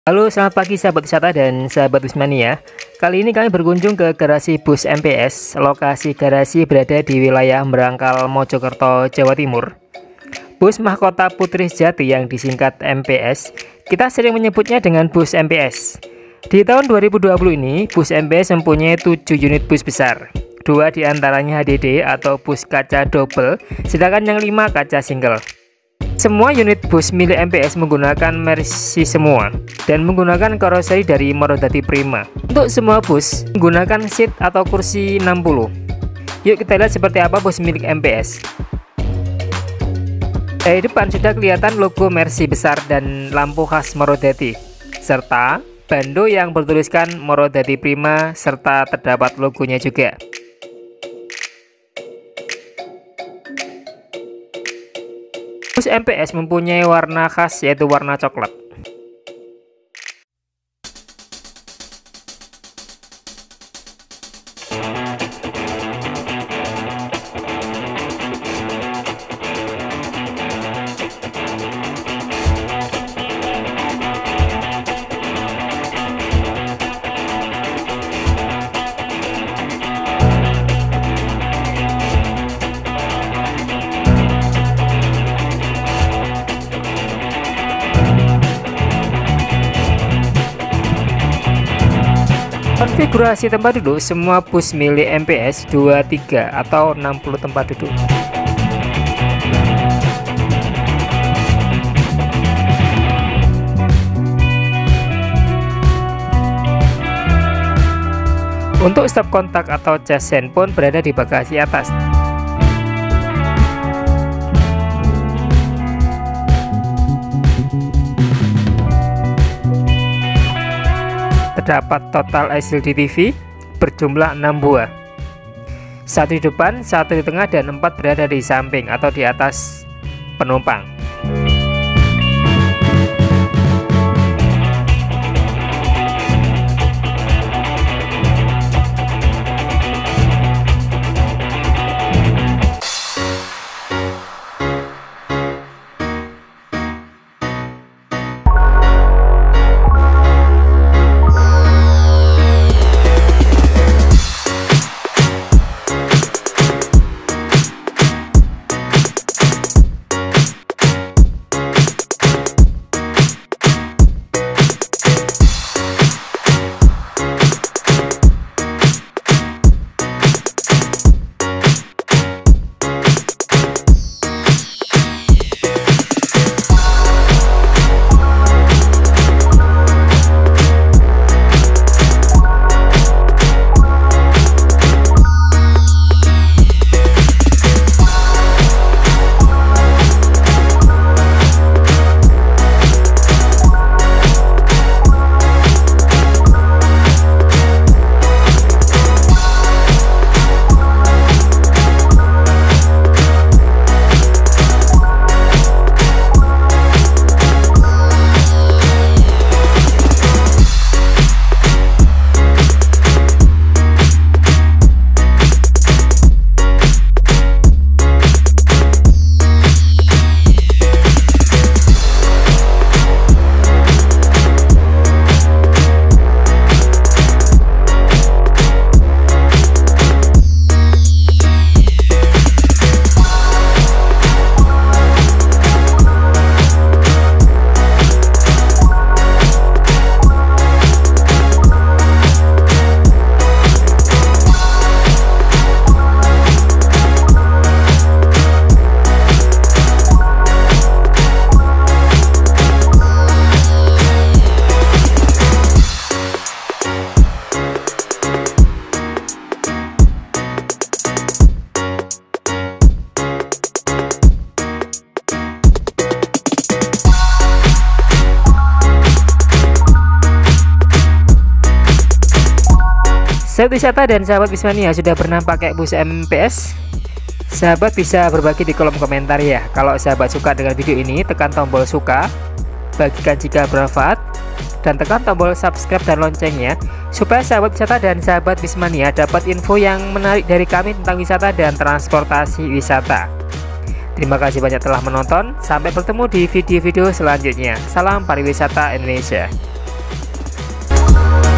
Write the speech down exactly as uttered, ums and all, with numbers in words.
Halo, selamat pagi sahabat wisata dan sahabat Busmania. Kali ini kami berkunjung ke garasi bus M P S. Lokasi garasi berada di wilayah Merangkal, Mojokerto, Jawa Timur. Bus Mahkota Putri Sejati yang disingkat M P S, kita sering menyebutnya dengan bus M P S. Di tahun dua ribu dua puluh ini, bus M P S mempunyai tujuh unit bus besar. Dua diantaranya H D D atau bus kaca double, sedangkan yang lima kaca single. Semua unit bus milik M P S menggunakan Mercy semua dan menggunakan karoseri dari Marodati Prima. Untuk semua bus menggunakan seat atau kursi enam puluh. Yuk kita lihat seperti apa bus milik M P S. Dari depan sudah kelihatan logo Mercy besar dan lampu khas Marodati, serta bando yang bertuliskan Marodati Prima serta terdapat logonya juga. Bus M P S mempunyai warna khas yaitu warna coklat. Konfigurasi tempat duduk semua bus milik M P S dua puluh tiga atau enam puluh tempat duduk. Untuk stop kontak atau cas handphone berada di bagasi atas. Terdapat total L C D T V berjumlah enam buah. Satu di depan, satu di tengah, dan empat berada di samping atau di atas penumpang. Sahabat wisata dan sahabat Busmania, sudah pernah pakai bus M P S? Sahabat bisa berbagi di kolom komentar ya. Kalau sahabat suka dengan video ini, tekan tombol suka, bagikan jika bermanfaat, dan tekan tombol subscribe dan loncengnya supaya sahabat wisata dan sahabat Busmania dapat info yang menarik dari kami tentang wisata dan transportasi wisata. Terima kasih banyak telah menonton. Sampai bertemu di video-video selanjutnya. Salam pariwisata Indonesia. kasih.